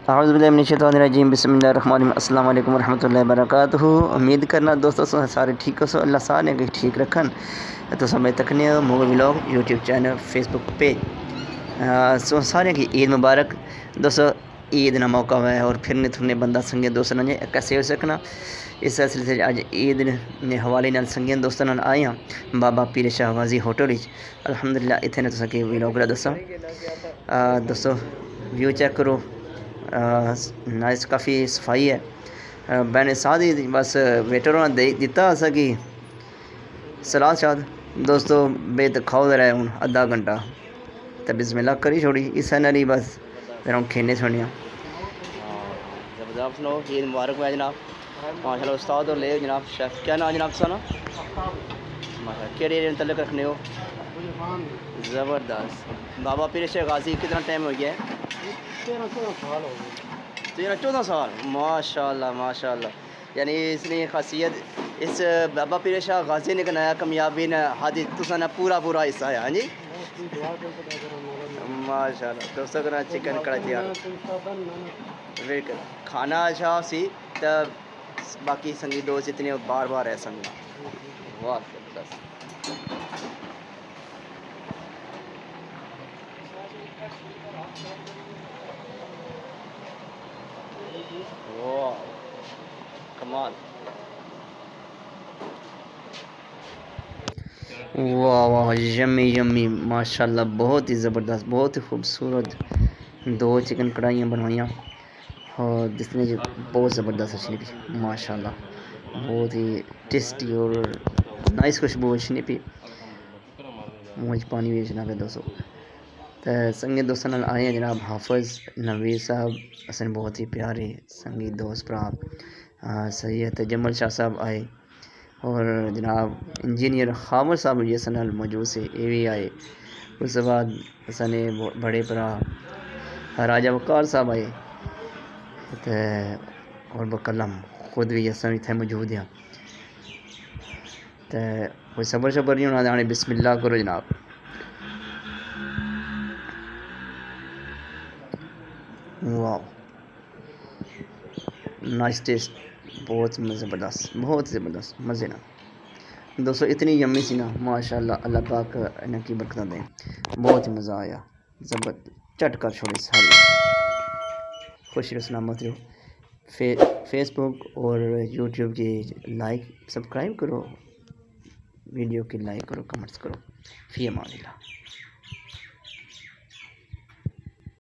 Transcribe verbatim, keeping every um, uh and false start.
औज़ुबिल्लाहिमिनश्शैतानिर्रजीम बिस्मिल्लाहिर्रहमानिर्रहीम अस्सलाम वालेकुम वरहमतुल्लाहि वबरकातुहू। उम्मीद करना दोस्तों सारे ठीक हो, सो अल्लाह सारे के ठीक रखन। तो समय तकने mobile vlog YouTube channel Facebook page सो सारे की ईद मुबारक दोस्तों। ईद ना मौका है और फिरने थुरने बंदा संगे दोस्तों ने कैसे हो सकना। इस सिलसिले से अज ईद ने हवाले नाल संगे दोस्तों नाल आए हैं बाबा पीर शाह गाजी होटल अल्हम्दुलिल्लाह। इतने तुसा की व्लॉग दसा दोस्तों, व्यू चेक करो, नाइस काफ़ी सफाई है। मैंने साथ ही बस वेटर होना दिता असा कि सलाद शाद दोस्तों बेत खाओ रहे हूँ अद्धा घंटा तो बिस्मिल्लाह करी छोड़ी इस नाली बस फिर हम खेने छोड़ियाँ। जबरदस्त सुनो, ईद मुबारक है जनाब। माशाल्लाह उस्ताद और ले जनाब शेफ, क्या नाम जनाब सा ना माशा केड़े एरिया में तल्लक रखने हो? ज़बरदस्त। बाबा पीर शाह गाजी कितना टाइम हो गया है? तेरह चौदह साल। माशाल्लाह माशाल्लाह। यानी इसने खासियत इस बाबा पीर शाह गाजी ने बनाया कामयाबी ने हादी तुसा ने पूरा पूरा हिस्सा है। हाँ जी माशाल्लाह। दोस्तों का चिकन कड़ा तैयार बिल्कुल खाना अच्छा सी तब बाकी संगीत दोस्त इतने बार बार है संग। वाह जबरदस्त। वाह कमाल। वाह वाह यम्मी यम्मी माशाल्लाह। बहुत ही ज़बरदस्त, बहुत ही खूबसूरत दो चिकन कढ़ाइयाँ बनवाइयाँ और जिसने बहुत ज़बरदस्त अच्छी पी माशाल्लाह। बहुत ही टेस्टी और नाइस खुशबू अच्छी पी मुझ पानी भी जनाब दोस्तों। तो संगीत दोस्तों नाल आए हैं जनाब हाफिज़ नवीर साहब असन बहुत ही प्यारे संगीत दोस्त भरा सैयद जमल शाह साहब आए और जनाब इंजीनियर खामर साहब जैसे नाल मौजूद से ये भी आए। उसके बाद असने बड़े भरा राजा वकार साहब आए तो और बकलम खुद भी अस इतने मौजूद हैं। तो कोई सबर शबर नहीं होना, बिस्मिल्लाह करो जनाब। वाह नाइस टेस्ट, बहुत ज़बरदस्त, बहुत ज़बरदस्त मज़े ना दोस्तों। इतनी यम्मी सी ना माशाल्लाह, अल्लाह पाक इनकी बरकत दें। बहुत मज़ा आया, ज़बर चट कर छोड़े सारी खुश रसलामत रहो। फे फेसबुक और यूट्यूब की लाइक सब्सक्राइब करो, वीडियो की लाइक करो, कमेंट्स करो। फ़ी अमानिल्लाह।